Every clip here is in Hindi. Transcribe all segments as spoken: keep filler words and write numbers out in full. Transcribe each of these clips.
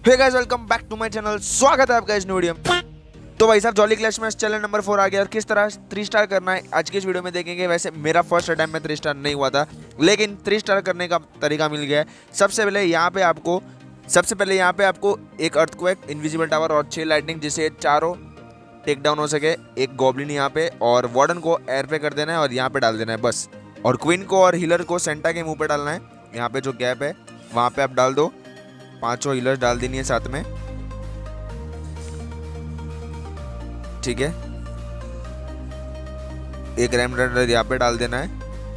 Hey guys, welcome back to my channel. स्वागत है आपका इस वीडियो में। तो भाई साहब, जॉली क्लैश में चैलेंज नंबर फोर आ गया और किस तरह थ्री स्टार करना है आज की इस वीडियो में देखेंगे। वैसे मेरा फर्स्ट अटैम्प्ट में थ्री स्टार नहीं हुआ था, लेकिन थ्री स्टार करने का तरीका मिल गया है। सबसे पहले यहाँ पे आपको सबसे पहले यहाँ पे आपको एक अर्थक्वेक, इनविजिबल टावर और छह लाइटनिंग, जिससे चारों टेक डाउन हो सके। एक गॉब्लिन यहाँ पे और वार्डन को एयर पे कर देना है और यहाँ पे डाल देना है बस। और क्वीन को और हीलर को सेंटा के मुंह पे डालना है। यहाँ पे जो गैप है वहाँ पे आप डाल दो। पांचों हीलर्स डाल देनी है साथ में, ठीक है। एक रैम राइडर यहाँ पे डाल देना है,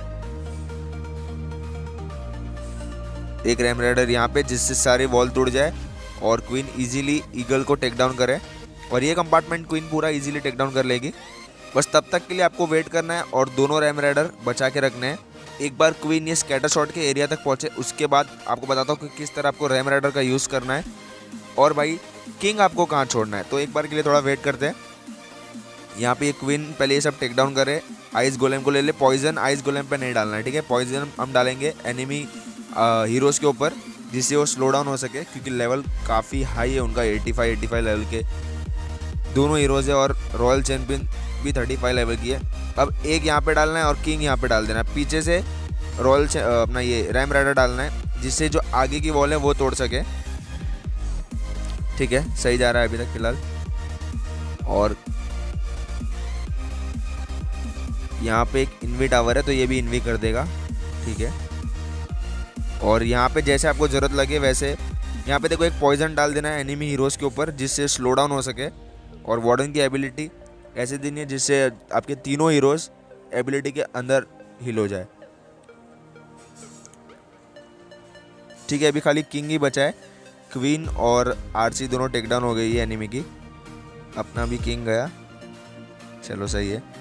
एक रैम राइडर यहाँ पे, जिससे सारे वॉल टूट जाए और क्वीन इजीली ईगल को टेक डाउन करे। और ये कंपार्टमेंट क्वीन पूरा इजीली टेक डाउन कर लेगी। बस तब तक के लिए आपको वेट करना है और दोनों रैम राइडर बचा के रखने हैं। एक बार क्वीन ये स्कैटर शॉट के एरिया तक पहुंचे, उसके बाद आपको बताता हूँ कि किस तरह आपको रैम राइडर का यूज़ करना है और भाई किंग आपको कहाँ छोड़ना है। तो एक बार के लिए थोड़ा वेट करते हैं। यहाँ पे ये क्वीन पहले ये सब टेक डाउन करे। आइस गोलेम को ले ले। पॉइजन आइस गोलेम पे नहीं डालना है, ठीक है। पॉइजन हम डालेंगे एनिमी हीरोज़ के ऊपर, जिससे वो स्लो डाउन हो सके, क्योंकि लेवल काफ़ी हाई है उनका। Eighty five eighty five level के दोनों हीरोज़ है और रॉयल चैंपियन भी थर्टी फाइव लेवल की है। अब एक यहाँ पे डालना है और किंग यहाँ पे डाल देना है। पीछे से रॉयल अपना ये रैम राइडर डालना है, जिससे जो आगे की वॉल है वो तोड़ सके, ठीक है। सही जा रहा है अभी तक फिलहाल। और यहाँ पे एक इन्वी टावर है, तो ये भी इन्वी कर देगा, ठीक है। और यहाँ पे जैसे आपको ज़रूरत लगे वैसे यहाँ पे देखो एक पॉइजन डाल देना है एनिमी हीरोज़ के ऊपर, जिससे स्लो डाउन हो सके। और वार्डन की एबिलिटी ऐसे देनी है जिससे आपके तीनों हीरोज़ एबिलिटी के अंदर हिल हो जाए, ठीक है। अभी खाली किंग ही बचा है। क्वीन और आरसी दोनों टेक डाउन हो गई है एनिमी की। अपना भी किंग गया, चलो सही है।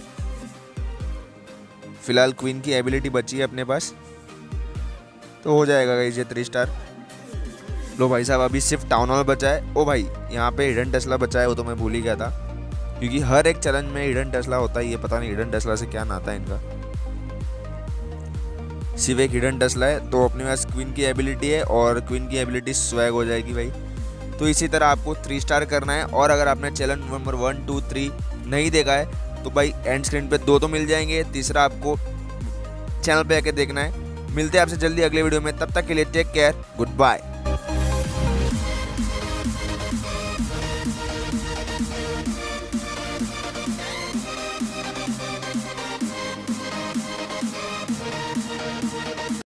फिलहाल क्वीन की एबिलिटी बची है अपने पास, तो हो जाएगा गाइस ये थ्री स्टार। लो भाई साहब, अभी सिर्फ टाउन हॉल बचा है। ओ भाई, यहाँ पे हिडन टेस्ला बचा है, वो तो मैं भूल ही गया था, क्योंकि हर एक चैलेंज में हिडन टेस्ला होता है। ये पता नहीं हिडन टेस्ला से क्या नाता है इनका। सिर्फ एक हिडन टेस्ला है, तो अपने पास क्वीन की एबिलिटी है और क्वीन की एबिलिटी स्वैग हो जाएगी भाई। तो इसी तरह आपको थ्री स्टार करना है। और अगर आपने challenge number one two three नहीं देखा है तो भाई एंड स्क्रीन पे दो तो मिल जाएंगे, तीसरा आपको चैनल पे आके देखना है। मिलते हैं आपसे जल्दी अगले वीडियो में, तब तक के लिए टेक केयर, गुड बाय।